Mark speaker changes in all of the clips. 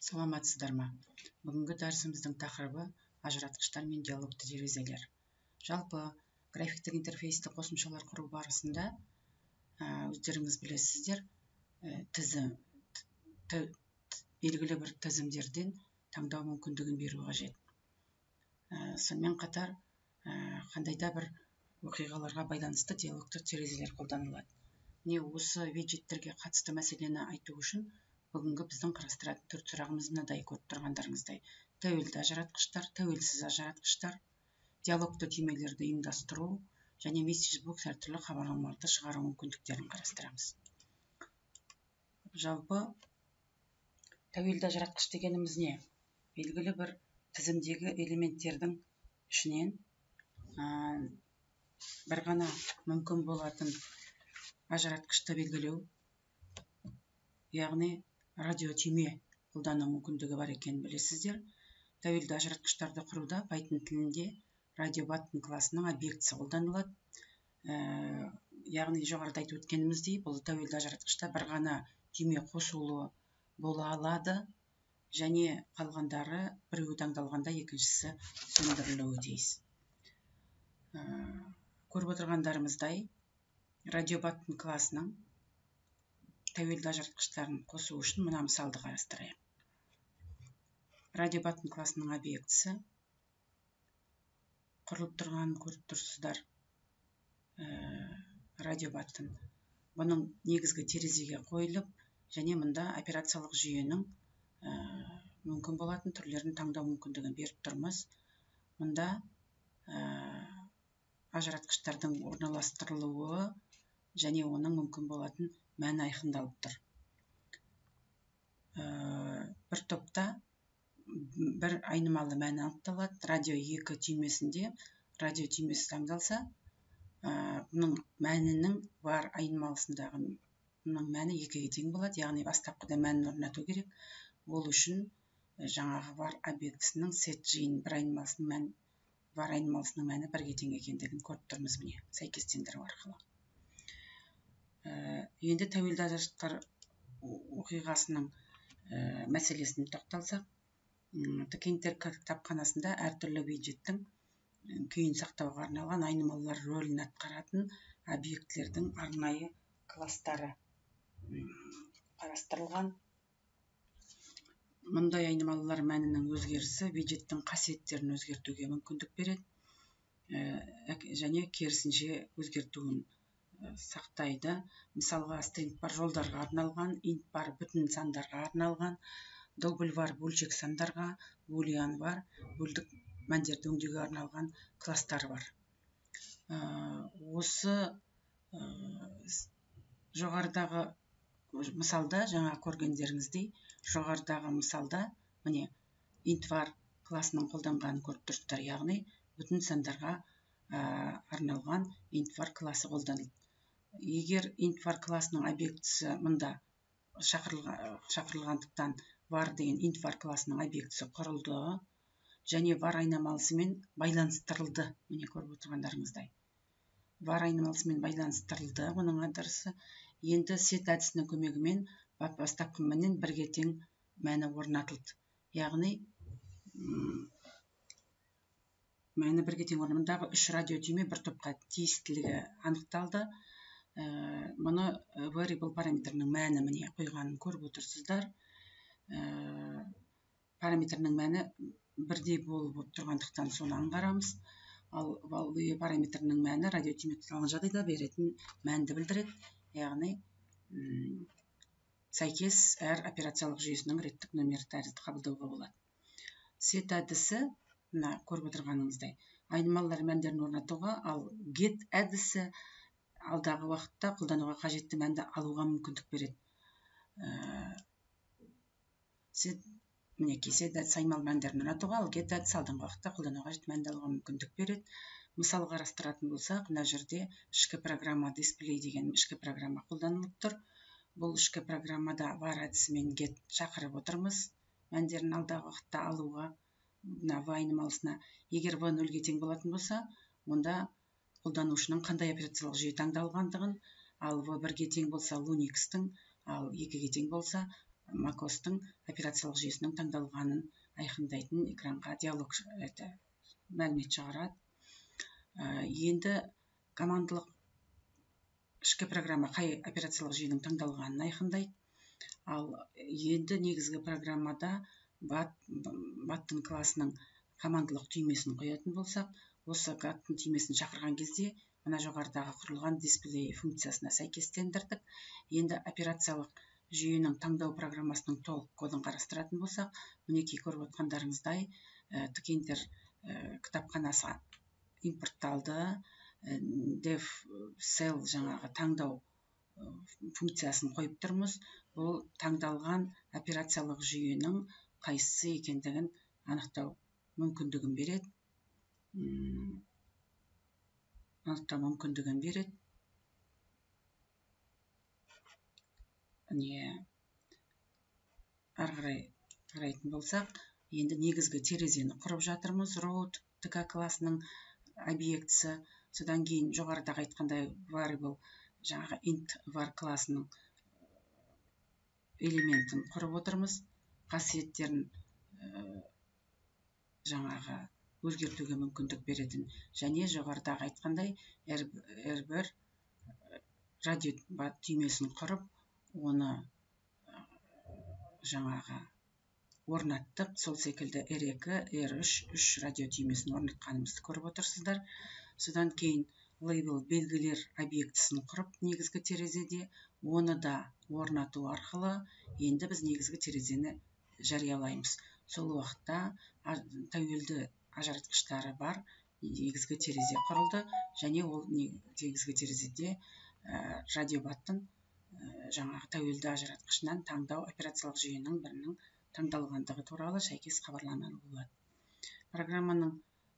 Speaker 1: Саламатсыздар ма? Бүгінгі дәрісіміздің тақырыбы ажыратқыштар мен диалогты терезелер. Жалпы графиктік интерфейсті қосымшалар құру барысында өздеріңіз білесіздер, белгілі бір тізімдерден таңдау мүмкіндігін беру қажет. Сонымен қатар қандай да бір оқиғаларға байланысты диалогты терезелер қолданылады. Осы виджеттерге қатысты мәселені айту үшін бүгінгі біздің қарастыратын төрт сұрағымыз мынадай: көріп тұрғандарыңыздай, тәуелді ажыратқыштар, тәуелсіз ажыратқыштар, диалогты түймелерді ұйымдастыру және мессенджбокс әртүрлі хабарламаларды шығару мүмкіндіктерін қарастырамыз. Жалпы тәуелді ажыратқыш дегеніміз не? Белгілі бір тізімдегі элементтердің ішінен бір ғана мүмкін болатын ажыратқышты белгілеу, яғни радиотүйме қолдану мүмкіндігі бар екенін білесіздер. Тәуелді ажыратқыштарды құруда Python тілінде радиобаттон класының объектісі қолданылады. Яғни жоғарыда айтып өткеніміздей, бұл тәуелді ажыратқышта бір ғана түйме қосулы бола алады және қалғандары біреуі таңдалғанда екіншісі сөндірілуі тиіс. Көріп отырғандарымыздай, радиобаттон класының тәуелді ажыратқыштарын қосу үшін мына мысалды қарастырайық. Радиобаттон класының объектісі құрылып тұрғанын көріп тұрсыздар. Радиобаттон бұның негізгі терезеге қойылып, және мұнда операциялық жүйенің мүмкін болатын түрлерін таңдау мүмкіндігін беріп тұрмыз. Мұнда ажыратқыштардың орналастырылуы және оның мүмкін болатын мәні айқындалып тұр. Бір топта бір айнымалы мәні анықталады. Радио 2 түймесінде радио түймесі таңдалса, бұның мәнінің бар айнымалысындағы мәні 2-ге тең болады. Яғни бастапқыда мәнін орнату керек. Ол үшін жаңағы бар объектісінің сет жиын бар айнымалысының мәні 1-ге тең екендігін көріп тұрмыз, міне, сәйкестендіру арқылы. Енді тәуелді ажыратқыштар оқиғасының мәселесіне тоқталсақ, Tkinter кітапханасында әртүрлі виджеттің күйін сақтауға арналған айнымалылар рөлін атқаратын объектілердің арнайы кластары қарастырылған. Мұндай айнымалылар мәнінің өзгерісі виджеттің қасиеттерін өзгертуге мүмкіндік береді және керісінше өзгертуін сақтайды. Мысалға, string бар жолдарға арналған, int бар бүтін сандарға арналған, double бар бөлшек сандарға, boolean бар бөлдік мәндерді өңдеуге арналған кластар бар. Осы жоғарыдағы мысалда, жаңа көргендеріңіздей, жоғарыдағы мысалда міне int var класының қолданғанын көріп тұрсыздар, яғни бүтін сандарға арналған int var класы қолданылды. Егер int var класының объектісі мұнда шақырылғандықтан var деген int var класының объектісі құрылды және var айнымалысымен байланыстырылды. Міне, көріп отырғандарыңыздай. Var айнымалысымен байланыстырылды оның адресі. Енді set әдісінің көмегімен бастапқы мәннен 1-ге тең мәні орнатылды. Яғни мәні 1-ге тең орнындағы 3 радио түйме бір топқа тиістілігі анықталды. Мұны variable параметрінің мәні міне қойғанын көріп отырсыздар. Параметрінің мәні бірдей болып тұрғандықтан соны аңғарамыз. Ал параметрінің мәні радио түйме тұталған жағдайда беретін мәнді білдіреді. Яғни сәйкес әр операциялық жүйесінің реттік нөмір тәрізді қабылдауға болады. Set әдісі мына көріп отырғаныңыздай айнымалылар мәндерін орнатуға, ал get әдісі алдағы уақытта қолдануға қажетті мәнді алуға мүмкіндік береді. Мінекей set әдісі айнымалы мәндерін орнатуға, ал get әдісі алдағы уақытта қолдануға қажетті мәнді алуға мүмкіндік береді. Мысал қарастыратын болсақ, мына жерде ішкі программа display деген ішкі программа қолданылып тұр. Бұл ішкі программада var әдісімен get шақырып отырмыз мәндерін алдағы уақытта алуға, мына v айнымалысына. Егер v 0-ге тең болатын болса, онда қолданушының қандай операциялық жүйе таңдалғандығын, ал v 1-ге тең болса Unix-тің, ал 2-ге тең болса macOS-тың операциялық жүйесінің таңдалғанын айқындайтын экранға диалог мәлімет шығарады. Енді командалық ішкі программа қай операциялық жүйенің таңдалғанын айқындайды. Ал енді негізгі программада button класының командалық түймесін қоятын болсақ, осы button түймесін шақырған кезде мына жоғарыдағы құрылған дисплей функциясына сәйкестендірдік. Енді операциялық жүйенің таңдау программасының толық кодын қарастыратын болсақ, мінекей көріп отқандарыңыздай Tkinter кітапханасы импортталды. Dev cell жаңағы таңдау функциясын қойып тұрмыз. Бұл таңдалған операциялық жүйенің қайсысы екендігін анықтау мүмкіндігін береді. Ары қарай қарайтын болсақ, енді негізгі терезені құрып жатырмыз. Root TK класының объектісі. Содан кейін жоғарыдағы айтқандай variable жаңағы int var класының элементін құрып отырмыз. Қасиеттерін жаңағы өзгертуге мүмкіндік беретін және жоғарыдағы айтқандай R1 радио түймесін құрып, оны жаңағы орнаттық. Сол секілді R2, R3, 3 радио түймесін орнатқанымызды көріп отырсыздар. Содан кейін label белгілер объектісін құрып негізгі терезеде, оны да орнату арқылы енді біз негізгі терезені жариялаймыз. Сол уақытта тәуелді ажыратқыштары бар негізгі терезе құрылды және ол негізгі терезеде радио баттон жаңағы тәуелді ажыратқышынан таңдау операциялық жүйенің бірінің таңдалғандығы туралы сәйкес хабарланады болады. Программаның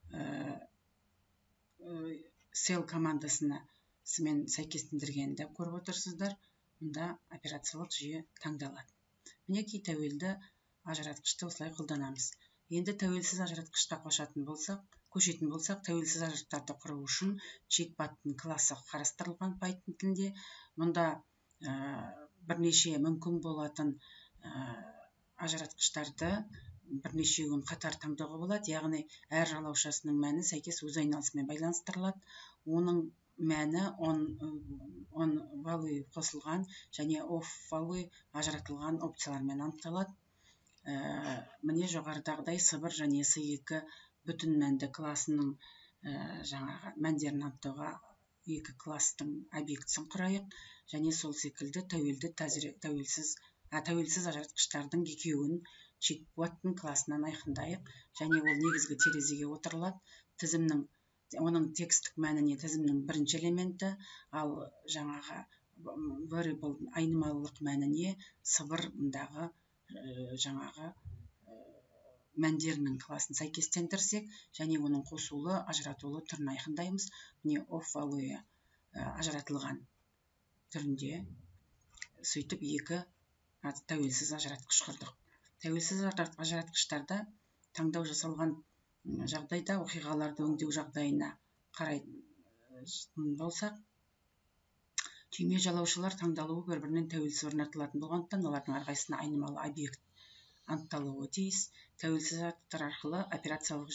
Speaker 1: cell командасына сізмен сәйкестендіргенді көріп отырсыздар. Мұнда операциялық жүйе таңдалады. Мінекей тәуелді ажыратқышты осылай қолданамыз. Енді тәуелсіз ажыратқышқа көшетін болсақ, тәуелсіз ажыратқыштарды құру үшін checkbutton класы қарастырылған Python тілінде. Мұнда бірнеше мүмкін болатын ажыратқыштарды бірнешеуін қатар таңдауға болады, яғни әр жалаушасының мәні сәйкес өз айналысымен байланыстырылады. Оның мәні on value қосылған және off value ажыратылған опциялармен анықталады. Міне жоғарыдағыдай сыбыр және C2 бүтін мәнді класының жаңағы мәндерін анықтауға екі кластың объектісін құрайық және сол секілді тәуелсіз ажыратқыштардың екеуін checkbutton класынан айқындайық және ол негізгі терезеге отырылады. Оның текстік мәніне тізімнің бірінші элементі, ал жаңағы variable айнымалылық мәніне сыбырындағы жаңағы мәндерінің класын сәйкестендірсек және оның қосулы, ажыратулы түрін айқындаймыз. Міне off value ажыратылған түрінде сөйтіп екі тәуелсіз ажыратқыш құрдық. Тәуелсіз ажыратқыштарда таңдау жасалған жағдайда оқиғаларды өңдеу жағдайына қарайтын болсақ, түйме жалаушылар таңдалуы бір-бірінен тәуелсіз орнатылатын болғандықтан, олардың әрқайсысына айнымалы объект анықталуы тиіс. Тәуелсіз ажыратқыштар арқылы операциялық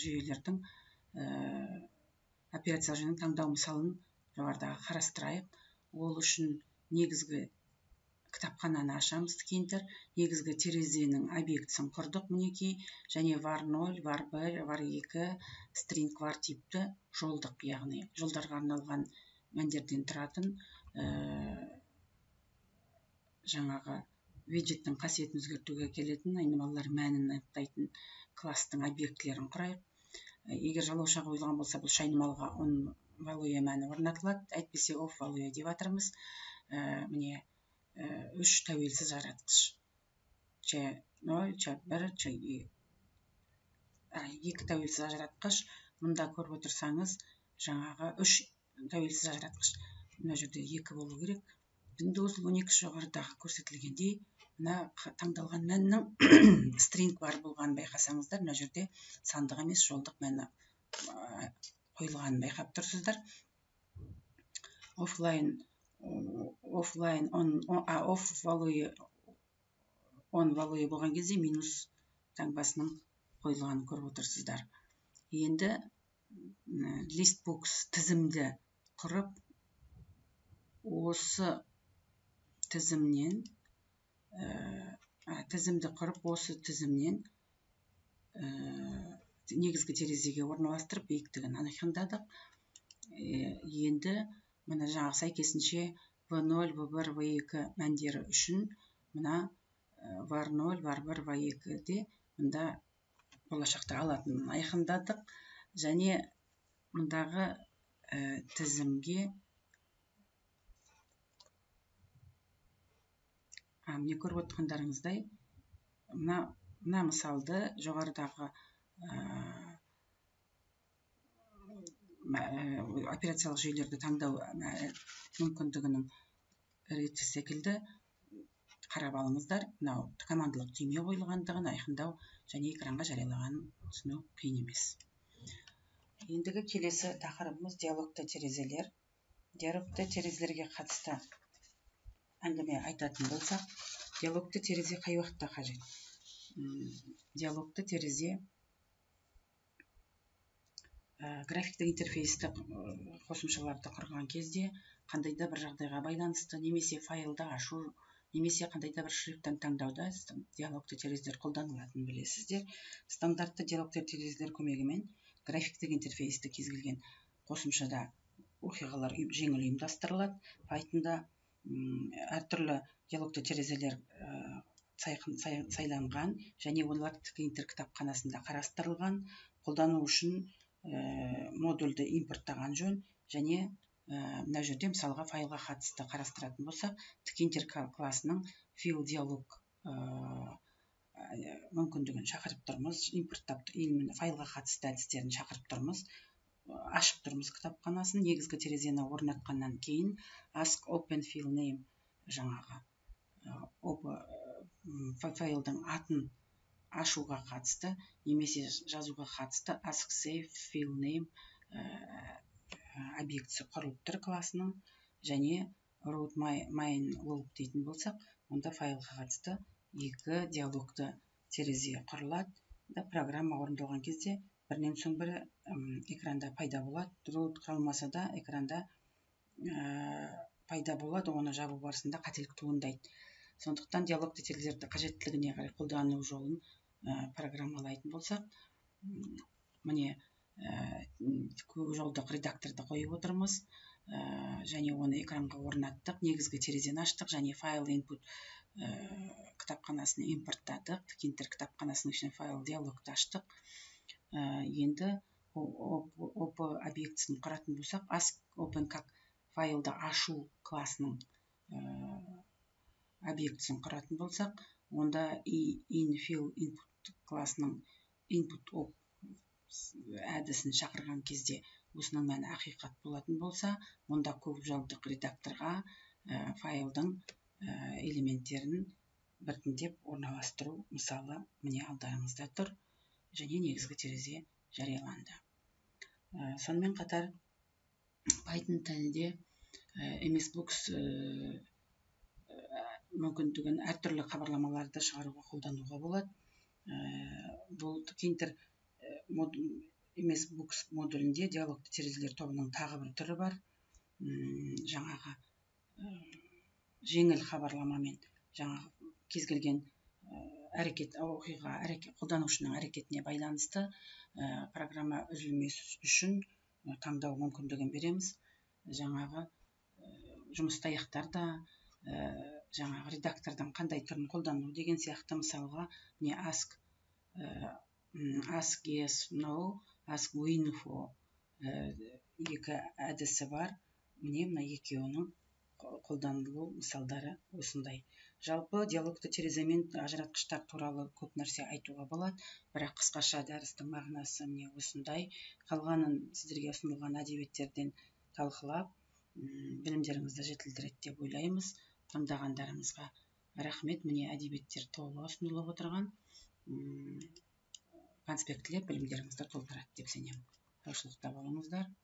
Speaker 1: жүйенің таңдау мысалын жоғарыдағы қарастырайық. Ол үшін негізгі кітапхананы ашамыз. Tkinter негізгі терезенің объектісін құрдық мінекей және var0, var1, var2, string var типті жолдық, яғни жолдарға арналған мәндерден тұратын жаңағы виджеттің қасиетін өзгертуге келетін айнымалылар мәнін анықтайтын кластың объектілерін құрайық. Егер жалауша қойылған болса, бұл айнымалыға on value мәні орнатылады, әйтпесе off value деп атырмыз. Міне 3 тәуелсіз ажыратқыш. Ч0, Ч1, Ч2. Екі тәуелсіз ажыратқыш. Мұнда көріп отырсаңыз, жаңағы 3 тәуелсіз ажыратқыш. Мына жерде 2 болу керек. Windows 12 жоғарыдағы көрсетілгендей, мына таңдалған мәннің string бар болғанын байқасаңыздар, мына жерде сандық емес жолдық мәні қойылғанын байқап тұрсыздар. Off value он валуе болған кезде минус таңбасының қойылғанын көріп отырсыздар. Енді листбокс тізімді құрып, осы тізімнен негізгі терезеге орналастырып биіктігін айқындадық. Енді мына жаңағы сәйкесінше V0, V1, V2 мәндері үшін мына var0, var1, var2-де мұнда болашақта алатынын айқындадық. Және мұндағы тізімге міне көріп отырғандарыңыздай мына мысалды жоғарыдағы операциялық жүйелерді таңдау мүмкіндігінің реті секілді қарап алыңыздар. Мынау командалық түйме қойылғандығын айқындау және экранға жариялағанын түсіну қиын емес. Ендігі келесі тақырыбымыз диалогты терезелер. Диалогты терезелерге қатысты әңгіме айтатын болсақ, диалогты терезе қай уақытта қажет? Диалогты терезе графиктік интерфейстік қосымшаларды құрған кезде, қандай да бір жағдайға байланысты, немесе файлды ашу, немесе қандай да бір шрифттан таңдауда диалогты терезелер қолданылатынын білесіздер. Стандартты диалогты терезелер көмегімен графиктік интерфейсті кез келген қосымшада оқиғалар жеңіл ұйымдастырылады. Pythonда әртүрлі диалогты терезелер сайланған және олар Tkinter кітапханасында қарастырылған. Қолдану үшін модульді импорттаған жөн. Және мына жерде мысалға файлға қатысты қарастыратын болсақ, Tkinter класының fill диалог мүмкіндігін шақырып тұрмыз, импорттап файлға қатысты әдістерін шақырып тұрмыз, ашып тұрмыз кітапханасын. Негізгі терезені орнатқаннан кейін ask open fill name жаңағы файлдың атын ашуға қатысты, немесе жазуға қатысты ask save fill name объектісі құрылып тұр класының. Және root main loop дейтін болсақ, онда файлға қатысты екі диалогты терезе құрылады. Программа орындалған кезде бірінен соң бірі экранда пайда болады. Root құрылмаса да экранда пайда болады, оны жабу барысында қателік туындайды. Сондықтан диалогты терезелерді қажеттілігіне қарай қолдану жолын программалайтын болсақ, міне көп жолдық редакторды қойып отырмыз, және оны экранға орнаттық, негізгі терезені аштық, және файл input кітапханасын импорттадық, Tkinter кітапханасының ішіне файл диалогты аштық. Енді OP объектісін құратын болсақ, ask open как файлды ашу класының объектісін құратын болсақ, онда infill input класының input op әдісін шақырған кезде осының мәні ақиқат болатын болса, онда көп жолдық редакторға файлдың элементтерін біртіндеп орналастыру мысалы міне алдарыңызда тұр, және негізгі терезе жарияланды. Сонымен қатар Python тілінде MSBooks мүмкіндігін әртүрлі хабарламаларды шығаруға қолдануға болады. Бұл Tkinter MSBooks модулінде диалогты терезелер тобының тағы бір түрі бар. Жаңағы жеңіл хабарламамен жаңағы кез келген қолданушының әрекетіне байланысты программа үзілмес үшін таңдау мүмкіндігін береміз. Жаңағы жұмысты аяқтарда жаңағы редактордың қандай түрін қолдану деген сияқты, мысалға не ask yes, no, ask winfo екі әдісі бар. Міне мына екеуінің қолданылу мысалдары осындай. Жалпы диалогты тереземен ажыратқыштар туралы көп нәрсе айтуға болады, бірақ қысқаша дәрістің мағынасы міне осындай. Қалғанын сіздерге ұсынылған әдебиеттерден талқылап, білімдеріңізді жетілдіреді деп ойлаймыз. Тыңдағандарыңызға рахмет. Міне әдебиеттер толы ұсынылып отырған. Конспектілер білімдеріңізді толтырады деп сенемін. Саушылықта болыңыздар.